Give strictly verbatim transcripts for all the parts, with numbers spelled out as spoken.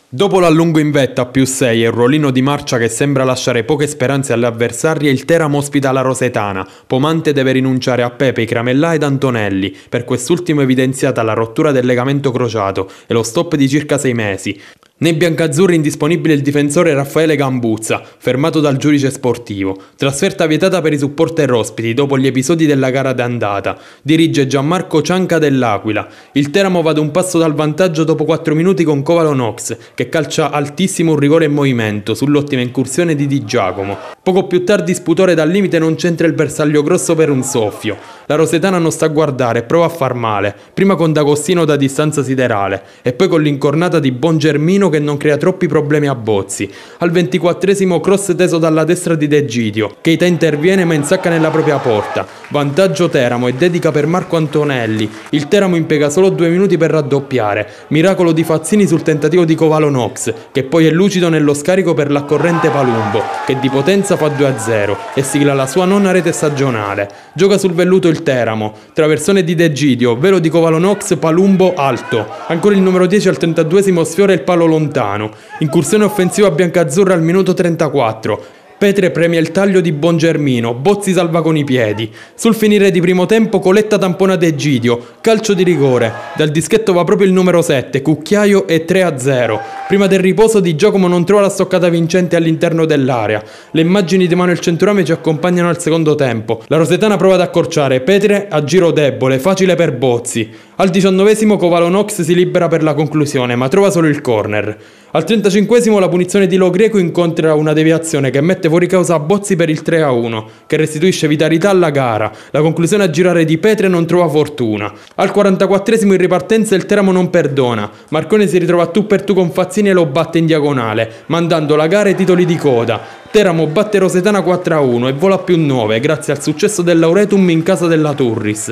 Dopo l'allungo in vetta a più sei e il ruolino di marcia che sembra lasciare poche speranze alle avversarie, il Teramo ospita la Rosetana. Pomante deve rinunciare a Pepe, Cramellà ed Antonelli, per quest'ultimo evidenziata la rottura del legamento crociato e lo stop di circa sei mesi. Nei biancazzurri indisponibile il difensore Raffaele Gambuzza, fermato dal giudice sportivo. Trasferta vietata per i supporter ospiti dopo gli episodi della gara d'andata. Dirige Gianmarco Cianca dell'Aquila. Il Teramo va ad un passo dal vantaggio dopo quattro minuti con Kovalonox, che calcia altissimo un rigore in movimento sull'ottima incursione di Di Giacomo. Poco più tardi Sputore dal limite non c'entra il bersaglio grosso per un soffio. La Rosetana non sta a guardare e prova a far male, prima con D'Agostino da distanza siderale e poi con l'incornata di Bongermino che non crea troppi problemi a Bozzi. Al ventiquattresimo cross teso dalla destra di De Gidio. Keita interviene ma insacca nella propria porta. Vantaggio Teramo e dedica per Marco Antonelli. Il Teramo impiega solo due minuti per raddoppiare. Miracolo di Fazzini sul tentativo di Kovalonox, che poi è lucido nello scarico per l'accorrente Palumbo, che di potenza fa due a zero e sigla la sua nona rete stagionale. Gioca sul velluto il Teramo. Traversone di De Gidio, velo di Kovalonox, Palumbo alto. Ancora il numero dieci al trentaduesimo sfiora il palo lontano. Incursione offensiva biancazzurra al minuto trentaquattro. Petre premia il taglio di Bongermino, Bozzi salva con i piedi. Sul finire di primo tempo Coletta tampona De Gidio, calcio di rigore. Dal dischetto va proprio il numero sette, Cucchiaio e tre a zero. Prima del riposo Di Giacomo non trova la stoccata vincente all'interno dell'area. Le immagini di Manuel Centurame ci accompagnano al secondo tempo. La Rosetana prova ad accorciare, Petre a giro debole, facile per Bozzi. Al diciannovesimo Kovalonox si libera per la conclusione, ma trova solo il corner. Al trentacinquesimo la punizione di Lo Greco incontra una deviazione che mette fuori causa a Bozzi per il tre a uno, che restituisce vitalità alla gara. La conclusione a girare di Petre non trova fortuna. Al quarantaquattresimo in ripartenza il Teramo non perdona. Marcone si ritrova tu per tu con Fazzini e lo batte in diagonale, mandando la gara ai titoli di coda. Teramo batte Rosetana quattro a uno e vola a più nove grazie al successo del Lauretum in casa della Turris.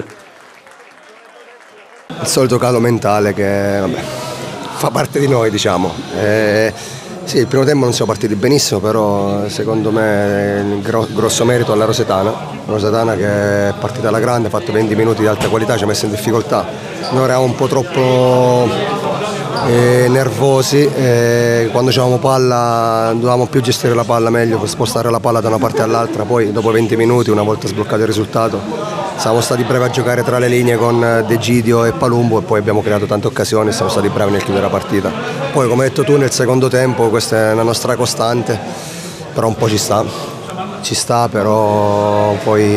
Il solito calo mentale che vabbè, fa parte di noi, diciamo. Eh, sì, il primo tempo non siamo partiti benissimo, però secondo me il gro grosso merito alla Rosetana. Rosetana che è partita alla grande, ha fatto venti minuti di alta qualità, ci ha messo in difficoltà. Noi eravamo un po' troppo eh, nervosi, eh, quando avevamo palla dovevamo più gestire la palla meglio, per spostare la palla da una parte all'altra. Poi dopo venti minuti, una volta sbloccato il risultato, siamo stati bravi a giocare tra le linee con De Gidio e Palumbo e poi abbiamo creato tante occasioni e siamo stati bravi nel chiudere la partita. Poi, come hai detto tu, nel secondo tempo questa è una nostra costante, però un po' ci sta, ci sta, però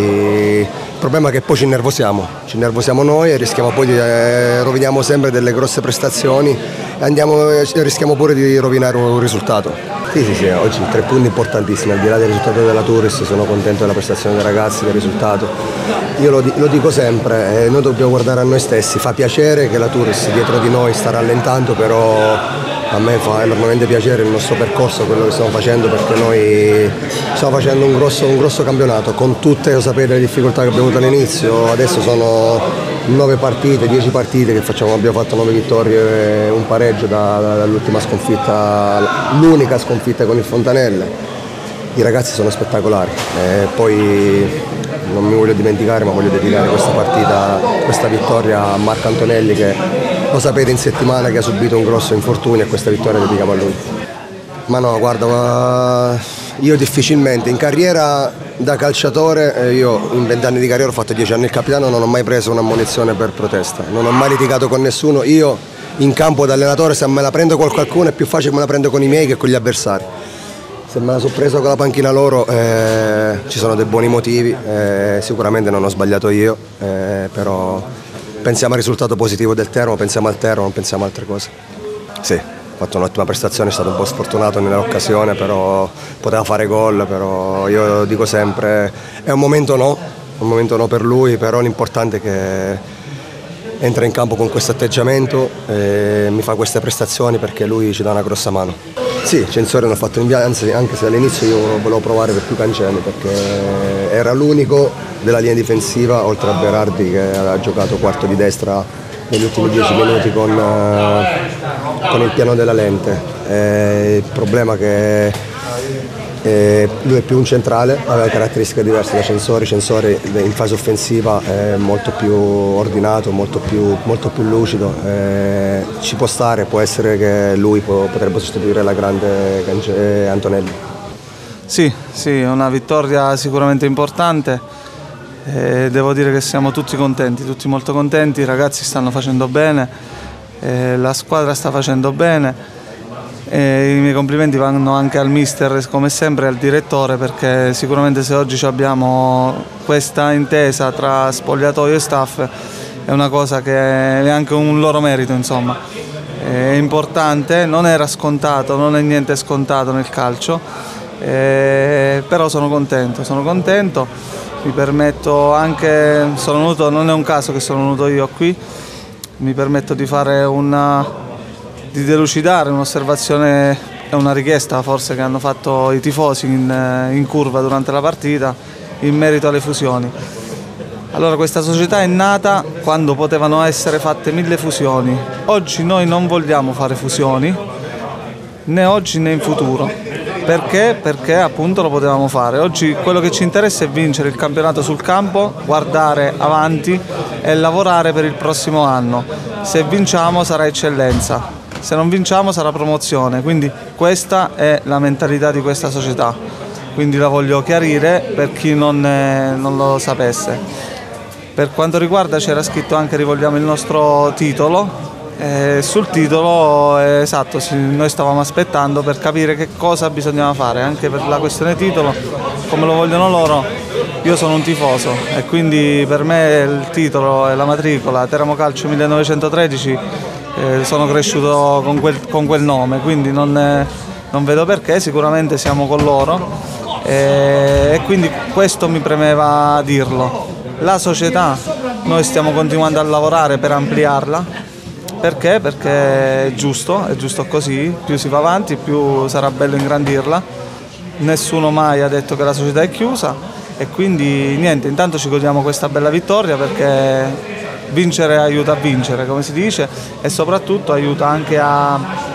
poi il problema è che poi ci innervosiamo, ci innervosiamo noi e rischiamo poi di eh, roviniamo sempre delle grosse prestazioni e andiamo, rischiamo pure di rovinare un risultato. Sì, sì, sì, oggi tre punti importantissimi, al di là del risultato della Turris, sono contento della prestazione dei ragazzi, del risultato. Io lo, lo dico sempre, eh, noi dobbiamo guardare a noi stessi, fa piacere che la Turris dietro di noi sta rallentando, però a me fa enormemente piacere il nostro percorso, quello che stiamo facendo, perché noi stiamo facendo un grosso, un grosso campionato, con tutte, lo sapete, le difficoltà che abbiamo avuto all'inizio. Adesso sono nove partite, dieci partite che facciamo, abbiamo fatto nove vittorie e un pareggio da, da, dall'ultima sconfitta, l'unica sconfitta con il Fontanelle. I ragazzi sono spettacolari e poi non mi voglio dimenticare, ma voglio dedicare questa partita, questa vittoria a Marco Antonelli, che lo sapete in settimana che ha subito un grosso infortunio, e questa vittoria la dedichiamo a lui. Ma no, guarda, ma io difficilmente, in carriera da calciatore, io in vent'anni di carriera ho fatto dieci anni il capitano, non ho mai preso un'ammonizione per protesta, non ho mai litigato con nessuno. Io in campo da allenatore, se me la prendo con qualcuno è più facile che me la prendo con i miei che con gli avversari. Se me la sono presa con la panchina loro eh, ci sono dei buoni motivi, eh, sicuramente non ho sbagliato io, eh, però pensiamo al risultato positivo del Teramo, pensiamo al Teramo, non pensiamo a altre cose. Sì, ha fatto un'ottima prestazione, è stato un po' sfortunato nell'occasione, però poteva fare gol, però io dico sempre è un momento no, un momento no per lui, però l'importante è che entra in campo con questo atteggiamento e mi fa queste prestazioni perché lui ci dà una grossa mano. Sì, Censore non ha fatto in anzi, anche se all'inizio io volevo provare per più Cancelli, perché era l'unico della linea difensiva, oltre a Berardi che ha giocato quarto di destra negli ultimi dieci minuti con, con il piano della lente. E il problema è che Eh, lui è più un centrale, aveva caratteristiche diverse da Censori. Censori in fase offensiva è molto più ordinato, molto più, molto più lucido, eh, ci può stare, può essere che lui può, potrebbe sostituire la grande eh, Antonelli. Sì, sì, è una vittoria sicuramente importante. Eh, devo dire che siamo tutti contenti, tutti molto contenti, i ragazzi stanno facendo bene, eh, la squadra sta facendo bene, eh, i miei complimenti vanno anche al mister come sempre e al direttore, perché sicuramente se oggi abbiamo questa intesa tra spogliatoio e staff è una cosa che è anche un loro merito, insomma. È importante, non era scontato, non è niente scontato nel calcio, eh, però sono contento, sono contento. Mi permetto anche, sono venuto, non è un caso che sono venuto io qui, mi permetto di fare una, di delucidare un'osservazione e una richiesta forse che hanno fatto i tifosi in, in curva durante la partita in merito alle fusioni. Allora, questa società è nata quando potevano essere fatte mille fusioni. Oggi noi non vogliamo fare fusioni, né oggi né in futuro. Perché? Perché appunto lo potevamo fare. Oggi quello che ci interessa è vincere il campionato sul campo, guardare avanti e lavorare per il prossimo anno. Se vinciamo sarà eccellenza, se non vinciamo sarà promozione, quindi questa è la mentalità di questa società. Quindi la voglio chiarire per chi non, eh, non lo sapesse. Per quanto riguarda, c'era scritto anche rivolgiamo il nostro titolo. Eh, sul titolo, eh, esatto, sì, noi stavamo aspettando per capire che cosa bisognava fare, anche per la questione titolo, come lo vogliono loro. Io sono un tifoso e quindi per me il titolo e la matricola Teramo Calcio millenovecentotredici, eh, sono cresciuto con quel, con quel nome, quindi non, eh, non vedo perché, sicuramente siamo con loro, eh, e quindi questo mi premeva dirlo. La società, noi stiamo continuando a lavorare per ampliarla. Perché? Perché è giusto, è giusto così, più si va avanti più sarà bello ingrandirla, nessuno mai ha detto che la società è chiusa e quindi niente, intanto ci godiamo questa bella vittoria perché vincere aiuta a vincere, come si dice, e soprattutto aiuta anche a,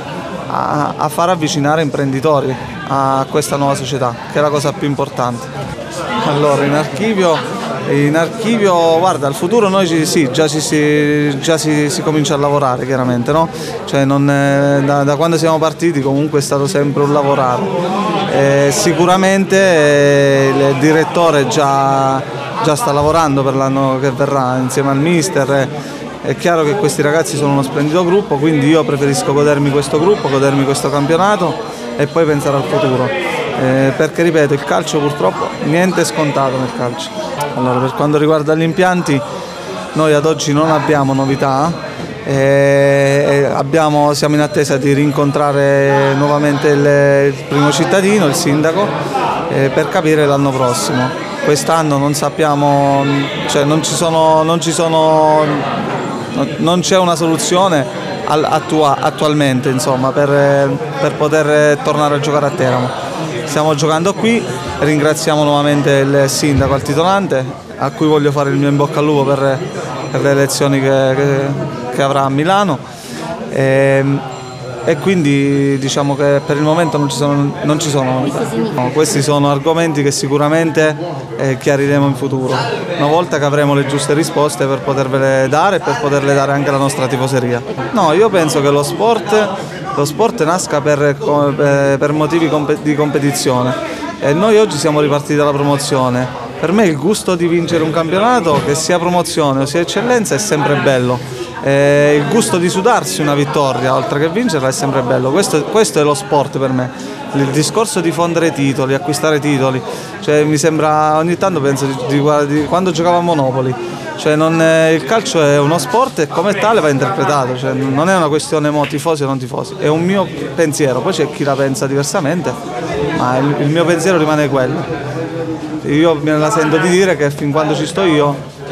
a, a far avvicinare imprenditori a questa nuova società, che è la cosa più importante. Allora, in archivio In archivio, guarda, al futuro noi ci, sì, già, ci, si, già si, si comincia a lavorare chiaramente, no? Cioè non, eh, da, da quando siamo partiti comunque è stato sempre un lavorare. Eh, sicuramente eh, il direttore già, già sta lavorando per l'anno che verrà insieme al mister. Eh, è chiaro che questi ragazzi sono uno splendido gruppo, quindi io preferisco godermi questo gruppo, godermi questo campionato e poi pensare al futuro. Eh, perché ripeto, il calcio purtroppo niente è scontato nel calcio. Allora, per quanto riguarda gli impianti, noi ad oggi non abbiamo novità, eh, abbiamo, siamo in attesa di rincontrare nuovamente il, il primo cittadino, il sindaco, eh, per capire l'anno prossimo. Quest'anno non sappiamo, cioè non ci sono, non ci sono, non c'è una soluzione attua, attualmente, insomma, per, per poter tornare a giocare a Teramo. Stiamo giocando qui, ringraziamo nuovamente il sindaco, al titolante, a cui voglio fare il mio in bocca al lupo per, per le elezioni che, che, che avrà a Milano, e, e quindi diciamo che per il momento non ci sono, non ci sono novità. No, questi sono argomenti che sicuramente eh, chiariremo in futuro, una volta che avremo le giuste risposte per potervele dare e per poterle dare anche alla nostra tifoseria. No, io penso che lo sport... Lo sport nasca per, per motivi di competizione e noi oggi siamo ripartiti dalla promozione. Per me il gusto di vincere un campionato, che sia promozione o sia eccellenza, è sempre bello. E il gusto di sudarsi una vittoria, oltre che vincerla, è sempre bello. Questo, questo è lo sport per me. Il discorso di fondere titoli, acquistare titoli, cioè, mi sembra, ogni tanto penso di, di, di quando giocavo a Monopoli. Cioè non, eh, il calcio è uno sport e come tale va interpretato, cioè non è una questione mo tifosi o non tifosi, è un mio pensiero, poi c'è chi la pensa diversamente, ma il, il mio pensiero rimane quello. Io me la sento di dire che fin quando ci sto io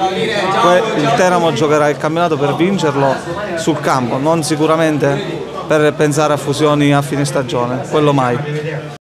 il Teramo giocherà il campionato per vincerlo sul campo, non sicuramente per pensare a fusioni a fine stagione, quello mai.